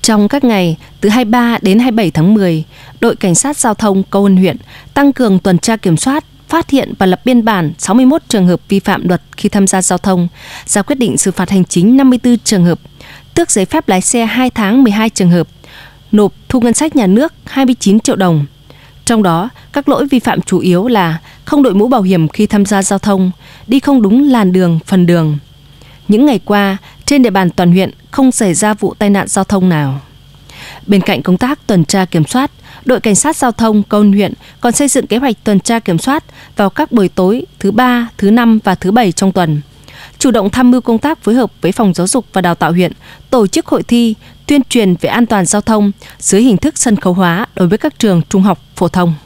Trong các ngày từ 23 đến 27 tháng 10, đội cảnh sát giao thông Câu Ân huyện tăng cường tuần tra kiểm soát, phát hiện và lập biên bản 61 trường hợp vi phạm luật khi tham gia giao thông, ra quyết định xử phạt hành chính 54 trường hợp, tước giấy phép lái xe 2 tháng 12 trường hợp, nộp thu ngân sách nhà nước 29 triệu đồng. Trong đó, các lỗi vi phạm chủ yếu là không đội mũ bảo hiểm khi tham gia giao thông, đi không đúng làn đường, phần đường. Những ngày qua, trên địa bàn toàn huyện không xảy ra vụ tai nạn giao thông nào. Bên cạnh công tác tuần tra kiểm soát, đội cảnh sát giao thông Câu Ân huyện còn xây dựng kế hoạch tuần tra kiểm soát vào các buổi tối thứ 3, thứ 5 và thứ 7 trong tuần. Chủ động tham mưu công tác phối hợp với Phòng Giáo dục và Đào tạo huyện, tổ chức hội thi, tuyên truyền về an toàn giao thông dưới hình thức sân khấu hóa đối với các trường trung học phổ thông.